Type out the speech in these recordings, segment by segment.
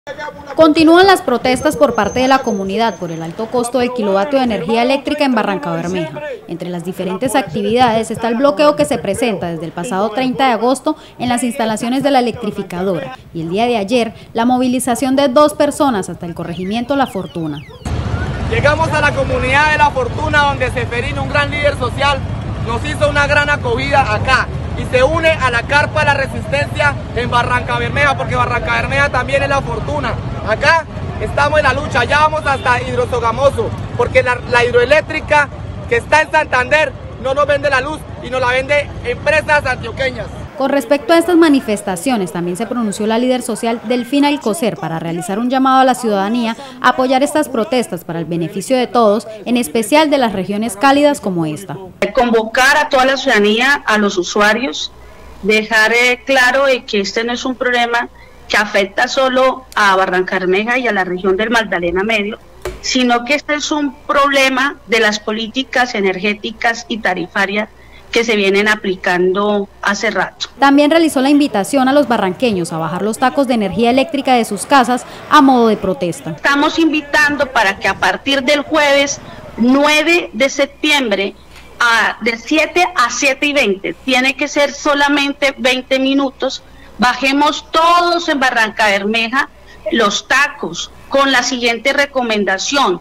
Continúan las protestas por parte de la comunidad por el alto costo del kilovatio de energía eléctrica en Barrancabermeja. Entre las diferentes actividades está el bloqueo que se presenta desde el pasado 30 de agosto en las instalaciones de la electrificadora y el día de ayer la movilización de 2 personas hasta el corregimiento La Fortuna. Llegamos a la comunidad de La Fortuna, donde Seferino, un gran líder social, nos hizo una gran acogida acá y se une a la carpa de la resistencia en Barrancabermeja, porque Barrancabermeja también es La Fortuna. Acá estamos en la lucha, ya vamos hasta Hidrosogamoso, porque la hidroeléctrica que está en Santander no nos vende la luz y nos la vende empresas antioqueñas. Con respecto a estas manifestaciones, también se pronunció la líder social Delfina Alcocer para realizar un llamado a la ciudadanía a apoyar estas protestas para el beneficio de todos, en especial de las regiones cálidas como esta. Convocar a toda la ciudadanía, a los usuarios, dejar claro que este no es un problema que afecta solo a Barrancabermeja y a la región del Magdalena Medio, sino que este es un problema de las políticas energéticas y tarifarias que se vienen aplicando hace rato. También realizó la invitación a los barranqueños a bajar los tacos de energía eléctrica de sus casas a modo de protesta. Estamos invitando para que a partir del jueves 9 de septiembre, de 7 a 7:20, tiene que ser solamente 20 minutos, bajemos todos en Barrancabermeja los tacos con la siguiente recomendación,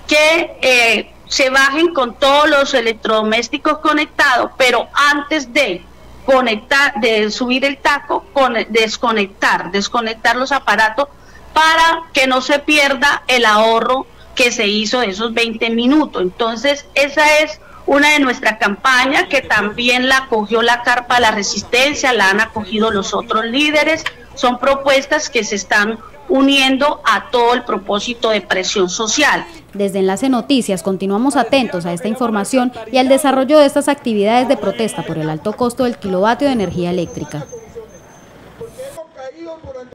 que se bajen con todos los electrodomésticos conectados, pero antes de subir el taco, desconectar los aparatos para que no se pierda el ahorro que se hizo de esos 20 minutos. Entonces, esa es una de nuestras campañas que también la acogió la Carpa de la Resistencia, la han acogido los otros líderes. Son propuestas que se están uniendo a todo el propósito de presión social. Desde Enlace Noticias continuamos atentos a esta información y al desarrollo de estas actividades de protesta por el alto costo del kilovatio de energía eléctrica.